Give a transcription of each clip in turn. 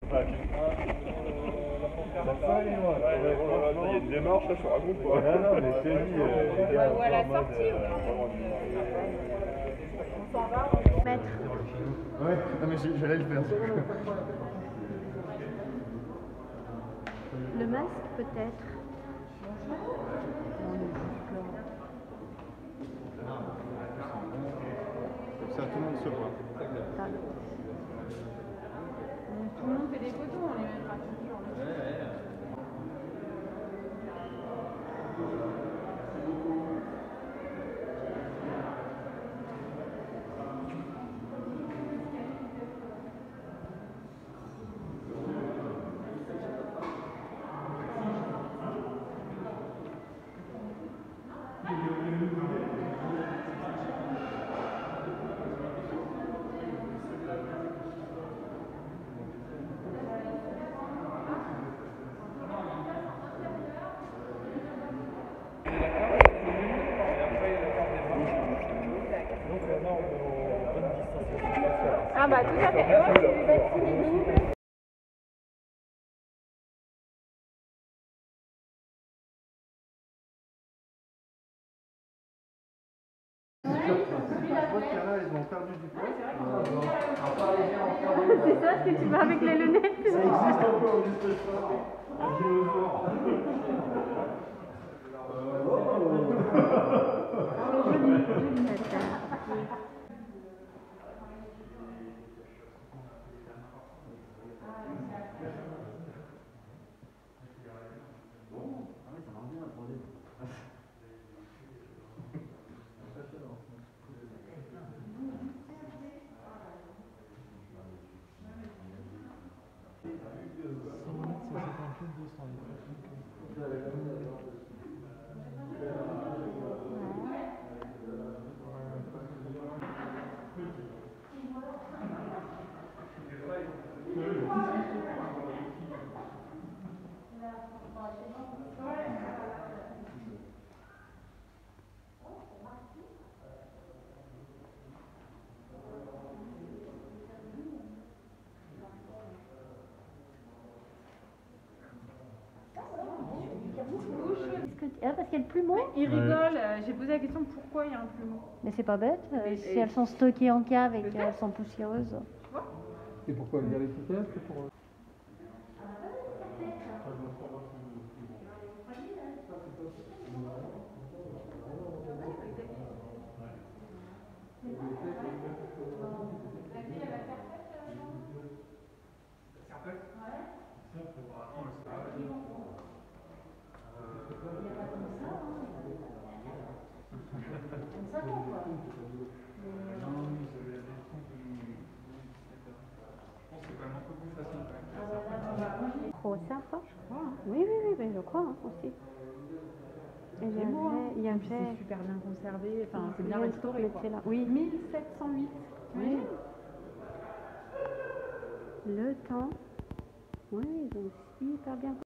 Enfin, la pancarte, il y a une démarche, là, je te raconte quoi. Non, non, mais je te dis, les gars, Ou à la en mode, sortie, on s'en va. Maître. Ouais, non mais j'allais le faire. Le masque, peut-être. Comme ça, tout le monde se voit. Tout le monde fait des photos, on les mettra toujours. Ah bah tout à fait. Et moi, je suis vaccinée. Ils ont perdu du poids. C'est ça ce que tu vas avec les lunettes. Ça existe encore, juste Ah, parce qu'il y a le plumeau. Il rigole, j'ai posé la question pourquoi il y a un plumeau. Mais c'est pas bête. Si elles sont stockées en cave et qu'elles sont poussiéreuses. Et pourquoi il y a l'étiquette? C'est pour... Trop sympa, je crois. Oui, mais je crois aussi. Et C'est beau, hein. il y a un C'est super bien conservé, enfin c'est bien il y a restauré. le Quoi. là. Oui. 1708. Oui. Le temps. Oui, ils ont super bien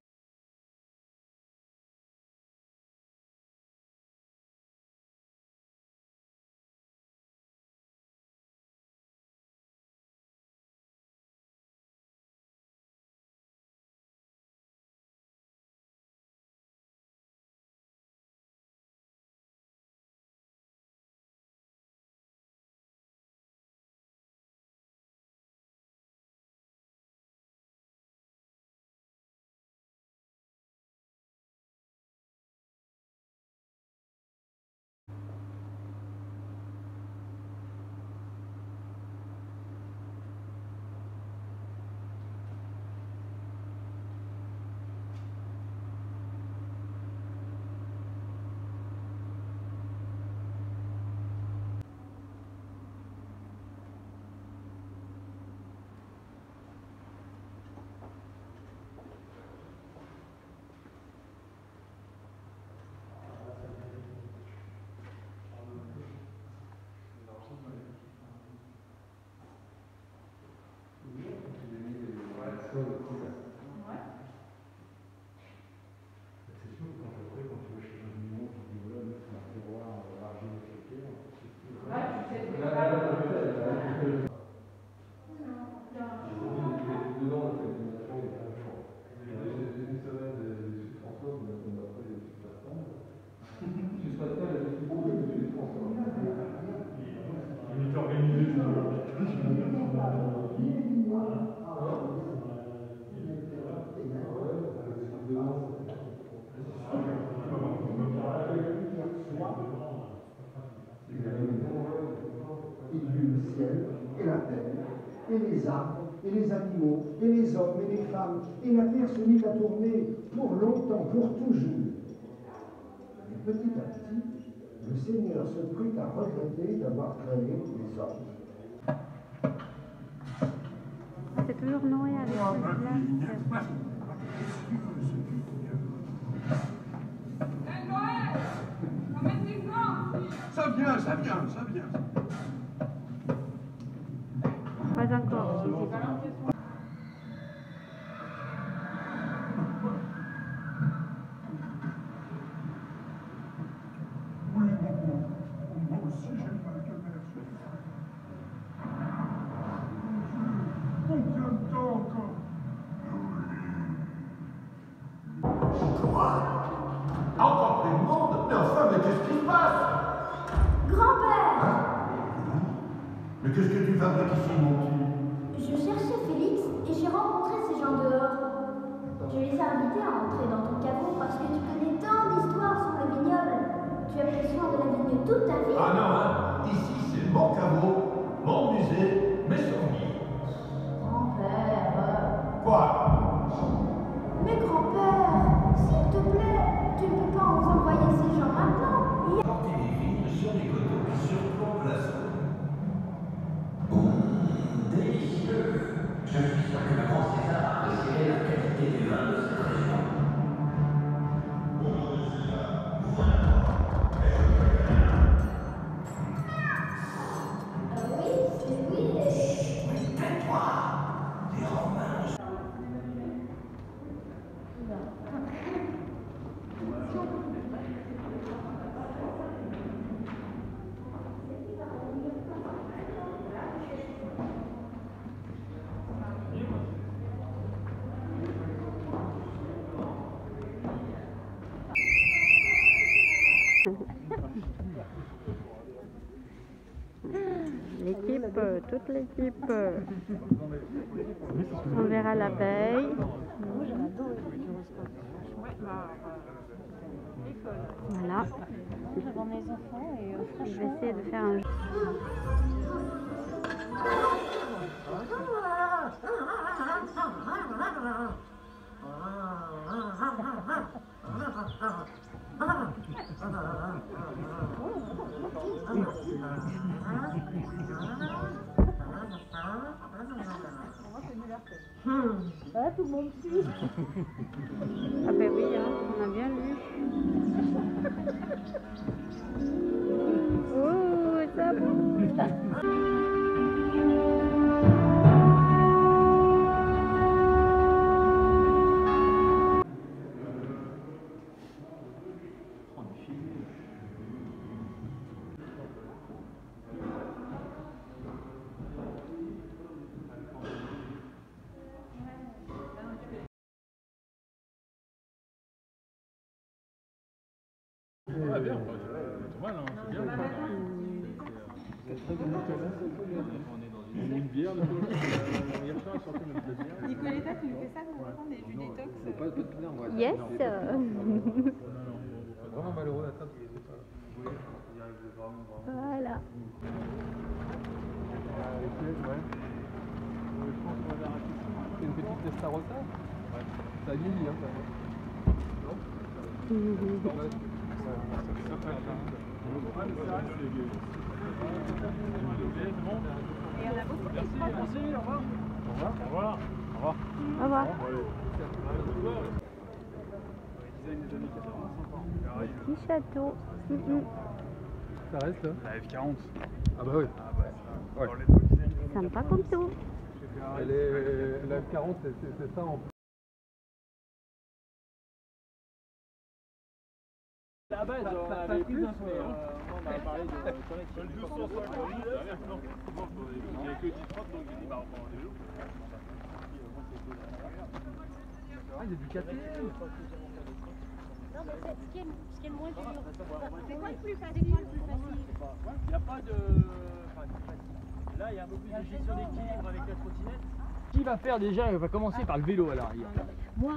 Et la terre, et les arbres, et les animaux, et les hommes, et les femmes, et la terre se mit à tourner pour longtemps, pour toujours. Et petit à petit, le Seigneur se prit à regretter d'avoir créé les hommes. C'est toujours Noé avec le glace. Ça vient, ça vient, ça vient. Pas encore. Oui, moi aussi j'ai le mal de mer. Combien de temps encore? Quoi? Encore plus de monde? Mais enfin, mais qu'est-ce qui se passe? Grand-père! Hein? Mais qu'est-ce que tu fabriques ici, mon petit? Je cherchais Félix et j'ai rencontré ces gens dehors. Je les ai invités à entrer dans ton caveau parce que tu connais tant d'histoires sur le vignoble. Tu as pris soin de la vigne toute ta vie. Ah non, hein? Ici, c'est mon caveau, mon musée, mes souvenirs. Grand-père. Quoi? Mais grand-père, s'il te plaît, tu ne peux pas nous envoyer ces gens maintenant. Porter des vignes sur les coteaux qui surplombent la zone. Délicieux. Je suis sûr que le grand César apprécierait la qualité du vin de cette région. Oui. Chut, mais tais-toi. Les Romains. L'équipe, toute l'équipe. On verra la veille. Voilà. Devant mes enfants et Je vais essayer de faire un jeu. tout le monde suit. Ah ben oui, hein, on a bien lu. Oh, ça bouge. Ah bien, c'est mal, hein, c'est bien. On est dans une bière, hier soir, sorti même de la bière. Nicoletta, tu nous fais ça quand on des jus détox? Pas de tenir, moi. Yes. Vraiment malheureux la table. Oui, il arrive vraiment. Voilà. Les pièges, ouais. Je pense qu'on va arrêter ça. C'est une petite Testarossa. Ouais. Ça vieillit, hein, ça. Non? Et on a beaucoup de Merci, au revoir. Au revoir. Au revoir. Au revoir. Petit château. Ça reste La F40. Ah bah oui. Ouais. Sympa comme tout. Elle est, la F40, c'est ça en plus. À base, ça a plus, mais on a parlé de connecter. Le 250, non, il n'y a que 10-30, donc j'ai dit, bah, on prend des vélos. Ah, il y a du café. Non, mais ce qui est le moins dur. C'est quoi le plus facile? Il n'y a pas de. Enfin, là, Là, il y a un peu plus de gestion d'équilibre avec la trottinette. Qui va faire déjà, va commencer par le vélo à l'arrière. Moi.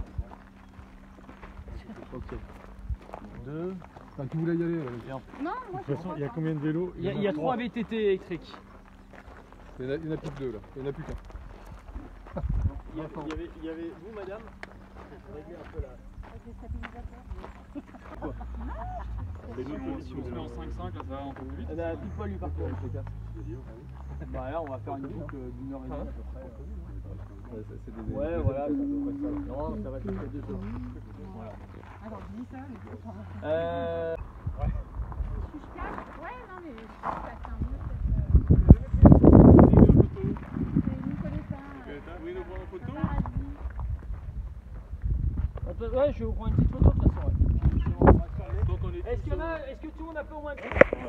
Ok. 2. Enfin, qui voulait y aller Non, moi De toute façon, il y a combien de vélos? Il y a 3 VTT électriques. Il n'y en a plus que 2 là, il n'y en a plus qu'un. Il y avait vous, madame, réglez un peu la. Si on se met en 5-5, là, ça va un peu plus vite. Eh ben, pile poil lui par contre. Bah là, on va faire une boucle d'1 heure et demie à peu près. C'est des Ouais, voilà, c'est à peu près ça. Non, ça va jusqu'à 2 heures. Voilà. Attends, je dis ça, mais je comprends pas. Ouais. Je cache. Ouais, non, mais je passe un mieux peut-être. Nicoletta. Vous voulez nous prendre en photo? Paradis. Ouais, je vais vous prendre une petite photo de toute façon. Est-ce que tout le monde a fait au moins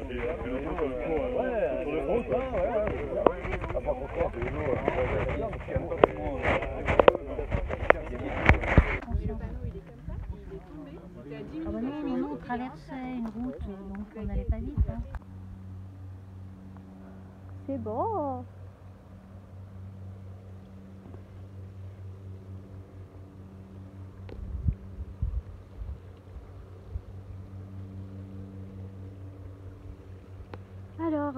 Ah bah non, on traversait une route, donc on n'allait pas vite. Hein. C'est beau. Alors.